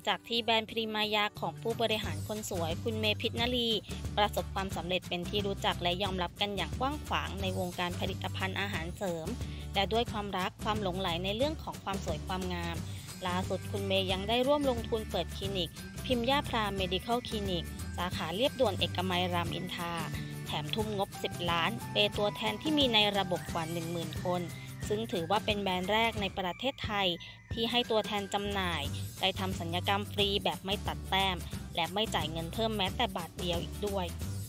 จากที่แบรนด์พรีมายาของผู้บริหารคนสวยคุณเมพิชนาลีประสบความสำเร็จเป็นที่รู้จักและยอมรับกันอย่างกว้างขวางในวงการผลิตภัณฑ์อาหารเสริมและด้วยความรักความหลงใหลในเรื่องของความสวยความงามล่าสุดคุณเมย์ยังได้ร่วมลงทุนเปิดคลินิกพิมย่าพรามเมดิคอลคลินิกสาขาเรียบด่วนเอกมัยรามอินทราแถมทุ่มงบ10 ล้านเปย์ตัวแทนที่มีในระบบกว่า 10,000 คนซึ่งถือว่าเป็นแบรนด์แรกในประเทศไทยที่ให้ตัวแทนจำหน่ายได้ทำศัลยกรรมฟรีแบบไม่ตัดแต้มและไม่จ่ายเงินเพิ่มแม้แต่บาทเดียวอีกด้วย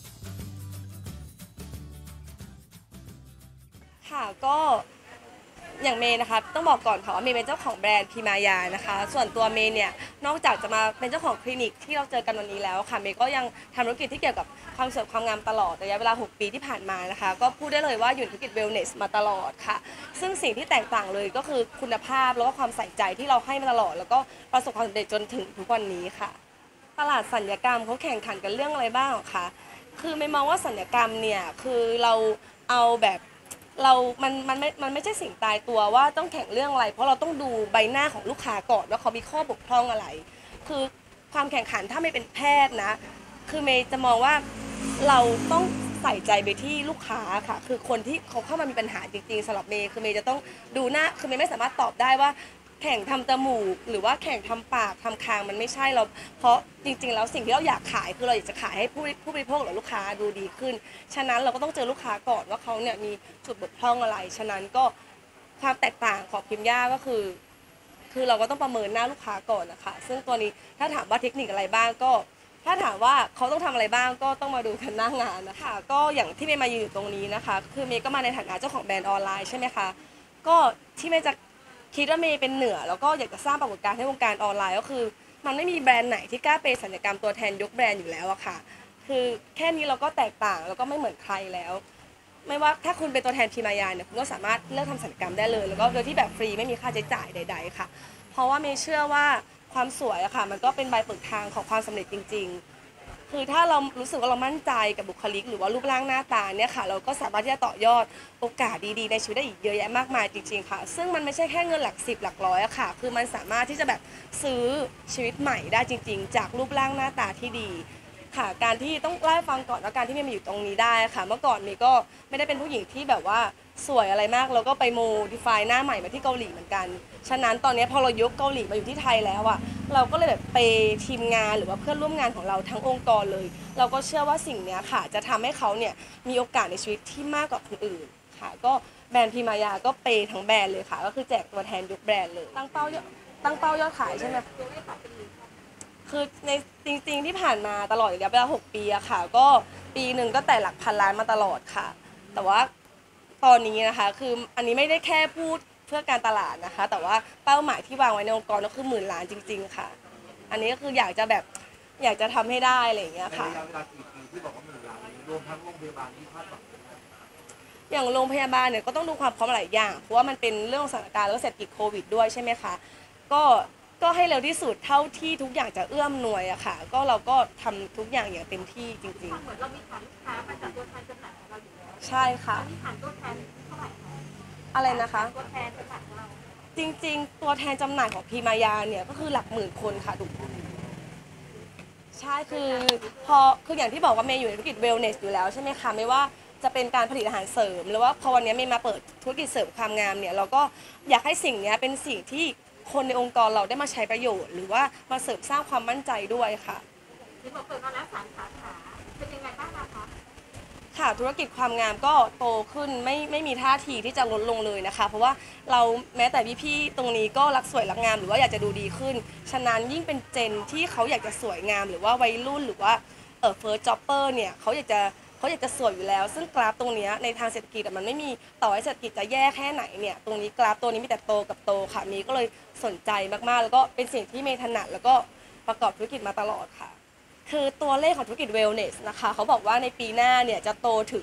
ค่ะก็อย่างเมย์นะคะต้องบอกก่อนค่ะว่าเมย์เป็นเจ้าของแบรนด์พีมายานะคะส่วนตัวเมย์เนี่ยนอกจากจะมาเป็นเจ้าของคลินิกที่เราเจอกันวันนี้แล้วค่ะเมย์ก็ยังทำธุรกิจที่เกี่ยวกับความสวยความงามตลอดระยะเวลา6 ปีที่ผ่านมานะคะก็พูดได้เลยว่าอยู่ในธุรกิจเวลเนสมาตลอดค่ะซึ่งสิ่งที่แตกต่างเลยก็คือคุณภาพแล้วก็ความใส่ใจที่เราให้มาตลอดแล้วก็ประสบความสำเร็จจนถึงทุกวันนี้ค่ะตลาดศัลยกรรมเขาแข่งขันกันเรื่องอะไรบ้างคะคือเมย์มองว่าศัลยกรรมเนี่ยคือเราเอาแบบมันไม่ใช่สิ่งตายตัวว่าต้องแข่งเรื่องอะไรเพราะเราต้องดูใบหน้าของลูกค้าก่อนว่าเขามีข้อบกพร่องอะไรคือความแข่งขันถ้าไม่เป็นแพทย์นะคือเมย์จะมองว่าเราต้องใส่ใจไปที่ลูกค้าค่ะคือคนที่เขาเข้ามามีปัญหาจริงๆสำหรับเมย์คือเมย์จะต้องดูหน้าคือเมย์ไม่สามารถตอบได้ว่าแข่งทำจมูกหรือว่าแข่งทำปากทำคางมันไม่ใช่เราเพราะจริงๆแล้วสิ่งที่เราอยากขายคือเราอยากจะขายให้ผู้บริโภคหรือลูกค้าดูดีขึ้นฉะนั้นเราก็ต้องเจอลูกค้าก่อนว่าเขาเนี่ยมีจุดบกพร่องอะไรฉะนั้นก็ความแตกต่างของพิมย่าก็คือเราก็ต้องประเมินหน้าลูกค้าก่อนนะคะซึ่งตัวนี้ถ้าถามว่าเทคนิคอะไรบ้างก็ถ้าถามว่าเขาต้องทำอะไรบ้างก็ต้องมาดูกันหน้างานนะคะก็อย่างที่เมย์มายืนอยู่ตรงนี้นะคะคือเมย์ก็มาในฐานะเจ้าของแบรนด์ออนไลน์ใช่ไหมคะก็ที่เมย์จะคิดว่าเมย์เป็นเหนือแล้วก็อยากจะสร้างปรากฏการณ์ให้วงการออนไลน์ก็คือมันไม่มีแบรนด์ไหนที่กล้าเปย์ศัลยกรรมตัวแทนยกแบรนด์อยู่แล้วอะค่ะคือแค่นี้เราก็แตกต่างแล้วก็ไม่เหมือนใครแล้วไม่ว่าถ้าคุณเป็นตัวแทนพิมายาเนี่ยคุณก็สามารถเลือกทำศัลยกรรมได้เลยแล้วก็โดยที่แบบฟรีไม่มีค่าใช้จ่ายใดๆค่ะเพราะว่าเมย์เชื่อว่าความสวยอะค่ะมันก็เป็นใบเปิดทางของความสำเร็จจริงๆคือถ้าเรารู้สึกว่าเรามั่นใจกับบุคลิกหรือว่ารูปร่างหน้าตาเนี่ยค่ะเราก็สามารถที่จะต่อยอดโอกาสดีๆในชีวิตได้อีกเยอะแยะมากมายจริงๆค่ะซึ่งมันไม่ใช่แค่เงินหลัก10หลักร้อยอะค่ะคือมันสามารถที่จะแบบซื้อชีวิตใหม่ได้จริงๆจากรูปร่างหน้าตาที่ดีค่ะการที่ต้องเล่าให้ฟังก่อนว่าการที่เมย์มาอยู่ตรงนี้ได้ค่ะเมื่อก่อนเมย์ก็ไม่ได้เป็นผู้หญิงที่แบบว่าสวยอะไรมากแล้วก็ไปโมดิฟายหน้าใหม่มาที่เกาหลีเหมือนกันฉะนั้นตอนนี้พอเรายกเกาหลีมาอยู่ที่ไทยแล้วอะเราก็เลยแบบไปทีมงานหรือว่าเพื่อนร่วมงานของเราทั้งองค์กรเลยเราก็เชื่อว่าสิ่งนี้ค่ะจะทำให้เขาเนี่ยมีโอกาสในชีวิตที่มากกว่าคนอื่นค่ะก็แบรนด์พิมายาก็เปย์ทั้งแบรนด์เลยค่ะก็คือแจกตัวแทนยกแบรนด์เลยตั้งเป้ายอดขายใช่ไหมคือในจริงๆที่ผ่านมาตลอดระยะเวลา6 ปีอะค่ะก็ปีหนึ่งก็แต่หลักพันล้านมาตลอดค่ะแต่ว่าตอนนี้นะคะคืออันนี้ไม่ได้แค่พูดเพื่อการตลาดนะคะแต่ว่าเป้าหมายที่วางไว้ในองค์กรก็คือ10,000 ล้านจริงๆค่ะอันนี้ก็คืออยากจะทำให้ได้อะไรอย่างเงี้ยค่ะระยะเวลากี่ปีที่บอกว่า10,000 ล้านรวมทั้งโรงพยาบาลที่คาดหวังอย่างโรงพยาบาลเนี่ยก็ต้องดูความพร้อมหลายอย่างเพราะว่ามันเป็นเรื่องสถานการณ์แล้วเศรษฐกิจโควิดด้วยใช่ไหมคะก็ให้เร็วที่สุดเท่าที่ทุกอย่างจะเอื้อมหน่วยอะค่ะก็เราก็ทำทุกอย่างอย่างเต็มที่จริงๆเหมือนเรามีฐานลูกค้ามาจากตัวแทนจำหน่ายของเราอยู่แล้วใช่ค่ะมีฐานตัวแทนเท่าไหร่คะอะไรนะคะตัวแทนจำหน่ายของเราจริงๆตัวแทนจำหน่ายของพีมายาเนี่ยก็คือหลักหมื่นคนค่ะใช่คืออย่างที่บอกว่าเมย์อยู่ในธุรกิจเวลเนสอยู่แล้วใช่ไหมคะไม่ว่าจะเป็นการผลิตอาหารเสริมหรือว่าพอวันนี้เมย์มาเปิดธุรกิจเสริมความงามเนี่ยเราก็อยากให้สิ่งนี้เป็นสิ่งที่คนในองค์กรเราได้มาใช้ประโยชน์หรือว่ามาเสริมสร้างความมั่นใจด้วยค่ะที่บอกเปิดมาแล้ว3 สาขาเป็นยังไงบ้างคะค่ะธุรกิจความงามก็โตขึ้นไม่มีท่าทีที่จะลดลงเลยนะคะเพราะว่าเราแม้แต่พี่ๆตรงนี้ก็รักสวยรักงามหรือว่าอยากจะดูดีขึ้นฉะนั้นยิ่งเป็นเจนที่เขาอยากจะสวยงามหรือว่าวัยรุ่นหรือว่าเฟิร์สจ็อบเปอร์เนี่ยเขาอยากจะสวยอยู่แล้วซึ่งกราฟตรงนี้ในทางเศรษฐกิจมันไม่มีต่อให้เศรษฐกิจจะแย่แค่ไหนเนี่ยตรงนี้กราฟตัวนี้มีแต่โตกับโตค่ะมีก็เลยสนใจมากๆแล้วก็เป็นสิ่งที่เมย์ถนัดแล้วก็ประกอบธุรกิจมาตลอดค่ะคือตัวเลขของธุรกิจเวลเนสนะคะเขาบอกว่าในปีหน้าเนี่ยจะโตถึง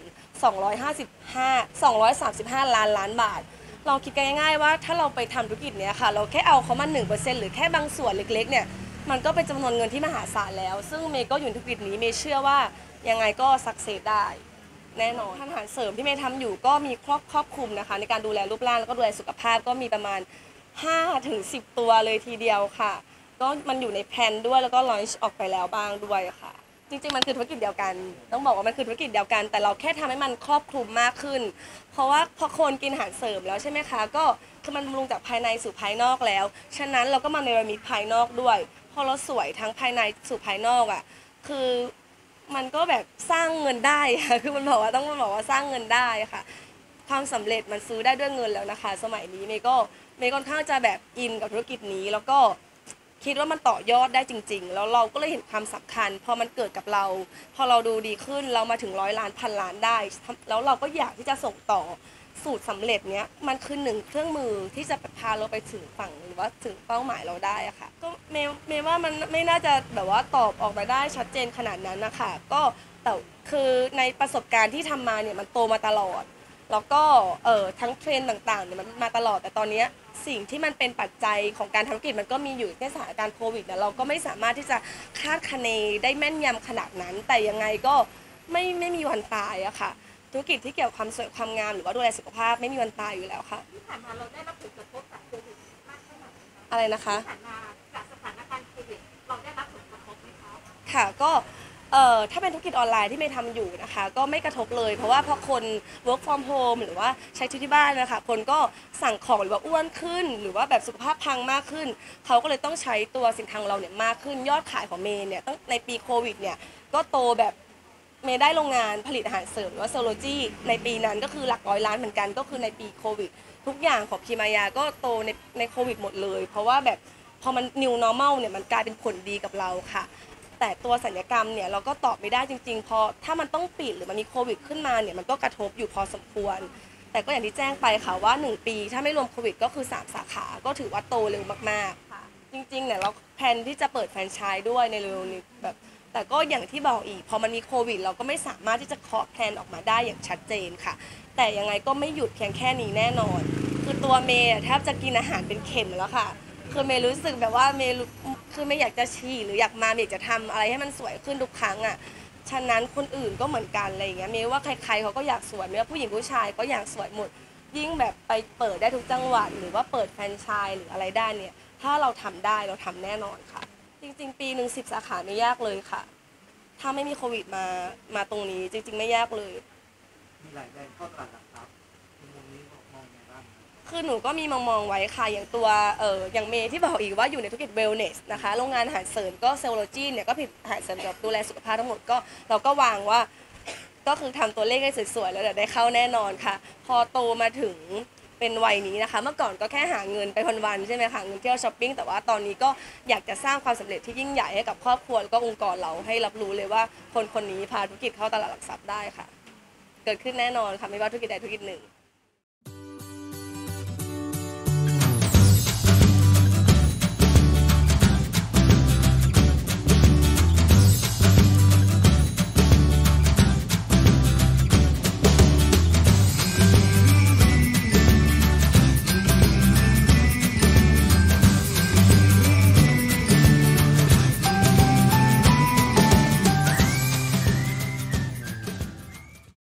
235 ล้านบาทลองคิดกันง่ายๆว่าถ้าเราไปทำธุรกิจเนี้ยค่ะเราแค่เอาเขามา 1% หรือแค่บางส่วนเล็กๆเนี่ยมันก็เป็นจำนวนเงินที่มหาศาลแล้วซึ่งเมย์ก็อยู่ในธุรกิจนี้เมย์เชื่อว่ายังไงก็สักเซสได้แน่นอนอาหารเสริมที่เมย์ทำอยู่ก็มีครอบคลุมนะคะในการดูแลรูปร่างแล้วก็ดูแลสุขภาพก็มีประมาณ5 ถึง 10 ตัวเลยทีเดียวค่ะก็มันอยู่ในแพลนด้วยแล้วก็ลอนช์ออกไปแล้วบ้างด้วยค่ะจริงๆมันคือธุรกิจเดียวกันต้องบอกว่ามันคือธุรกิจเดียวกันแต่เราแค่ทำให้มันครอบคลุมมากขึ้นเพราะว่าพอคนกินอาหารเสริมแล้วใช่ไหมคะก็คือมันบำรุงจากภายในสู่ภายนอกแล้วฉะนั้นเราก็มาเนรมิตภายนอกด้วยพอเราสวยทั้งภายในสู่ภายนอกอ่ะคือมันก็แบบสร้างเงินได้ค่ะคือมันบอกว่าต้องบอกว่าสร้างเงินได้ค่ะความสำเร็จมันซื้อได้ด้วยเงินแล้วนะคะสมัยนี้เมย์ค่อนข้างจะแบบอินกับธุรกิจนี้แล้วก็คิดว่ามันต่อยอดได้จริงๆแล้วเราก็เลยเห็นความสำคัญพอมันเกิดกับเราพอเราดูดีขึ้นเรามาถึง100 ล้านพันล้านได้แล้วเราก็อยากที่จะส่งต่อสูตรสำเร็จเนี้ยมันคือหนึ่งเครื่องมือที่จะพาเราไปถึงฝั่งหรือว่าถึงเป้าหมายเราได้อะค่ะก็เมย์ว่ามันไม่น่าจะแบบว่าตอบออกมาได้ชัดเจนขนาดนั้นนะคะก็แต่คือในประสบการณ์ที่ทำมาเนี่ยมันโตมาตลอดแล้วก็ทั้งเทรนด์ต่างๆเนี่ยมันมาตลอดแต่ตอนนี้สิ่งที่มันเป็นปัจจัยของการทำธุรกิจมันก็มีอยู่ในสถานการณ์โควิดเนี่ยเราก็ไม่สามารถที่จะคาดคะเนได้แม่นยำขนาดนั้น แต่ยังไงก็ไม่มีวันตายอะค่ะธุรกิจที่เกี่ยวกับความสวยความงามหรือว่าดูแลสุขภาพไม่มีวันตายอยู่แล้วค่ะที่ผ่านมาเราได้รับผลกระทบจากโควิดมากแค่ไหนคะอะไรนะคะที่ผ่านมาจากสถานการณ์โควิดเราได้รับผลกระทบไหมคะค่ะก็ถ้าเป็นธุรกิจออนไลน์ที่เมย์ทำอยู่นะคะก็ไม่กระทบเลยเพราะว่าพอคน work from home หรือว่าใช้ชีวิตที่บ้านนะคะคนก็สั่งของหรือว่าอ้วนขึ้นหรือว่าแบบสุขภาพพังมากขึ้นเขาก็เลยต้องใช้ตัวสินค้าของเราเนี่ยมากขึ้นยอดขายของเมย์เนี่ยตั้งในปีโควิดเนี่ยก็โตแบบเมย์ได้โรงงานผลิตอาหารเสริมหรือว่าโซโลจีในปีนั้นก็คือหลักร้อยล้านเหมือนกันก็คือในปีโควิดทุกอย่างของพีมายาก็โตในโควิดหมดเลยเพราะว่าแบบพอมัน new normal เนี่ยมันกลายเป็นผลดีกับเราค่ะแต่ตัวศัลยกรรมเนี่ยเราก็ตอบไม่ได้จริงๆพอถ้ามันต้องปิดหรือมันมีโควิดขึ้นมาเนี่ยมันก็กระทบอยู่พอสมควรแต่ก็อย่างที่แจ้งไปค่ะว่า1 ปีถ้าไม่รวมโควิดก็คือ3 สาขาก็ถือว่าโตเร็วมากๆค่ะจริงๆเนี่ยเราแพลนที่จะเปิดแฟรนไชส์ด้วยในเร็วๆนี้แบบแต่ก็อย่างที่บอกอีกพอมันมีโควิดเราก็ไม่สามารถที่จะเคาะแพลนออกมาได้อย่างชัดเจนค่ะแต่ยังไงก็ไม่หยุดเพียงแค่นี้แน่นอนคือตัวเมย์แทบจะกินอาหารเป็นเข็มแล้วค่ะคือเมย์รู้สึกแบบว่าเมย์คือไม่อยากจะฉี่หรืออยากมาเมย์อยากจะทำอะไรให้มันสวยขึ้นทุกครั้งอ่ะฉะนั้นคนอื่นก็เหมือนกันอะไรอย่างเงี้ยเมย์ว่าใครๆเขาก็อยากสวยไม่ว่าผู้หญิงผู้ชายก็อยากสวยหมดยิ่งแบบไปเปิดได้ทุกจังหวัดหรือว่าเปิดแฟรนไชส์หรืออะไรได้เนี่ยถ้าเราทำได้เราทำแน่นอนค่ะจริงๆปีหนึ่ง10 สาขาไม่ยากเลยค่ะถ้าไม่มีโควิดมาตรงนี้จริงๆไม่ยากเลยมีหลายแบรนด์เข้าตลาดหลักทรัพย์ในมุมนี้มองยังไงบ้างคือหนูก็มีมองไว้ค่ะอย่างตัวอย่างเมย์ที่บอกอีกว่าอยู่ในธุรกิจเวลเนสนะคะโรงงานอาหารเสริมก็เซลโลจีเนี่ยก็ผลิตอาหารเสริมแบบดูแลสุขภาพทั้งหมดก็เราก็วางว่าก็คือทำตัวเลขให้สวยๆแล้วเดี๋ยวได้เข้าแน่นอนค่ะพอโตมาถึงเป็นวัยนี้นะคะเมื่อก่อนก็แค่หาเงินไปวันๆใช่ไหมคะเงินเที่ยวช้อปปิ้งแต่ว่าตอนนี้ก็อยากจะสร้างความสำเร็จที่ยิ่งใหญ่ให้กับครอบครัวแล้วก็องค์กรเราให้รับรู้เลยว่าคนนี้พาธุรกิจเข้าตลาดหลักทรัพย์ได้ค่ะเกิดขึ้นแน่นอนค่ะไม่ว่าธุรกิจใดธุรกิจหนึ่ง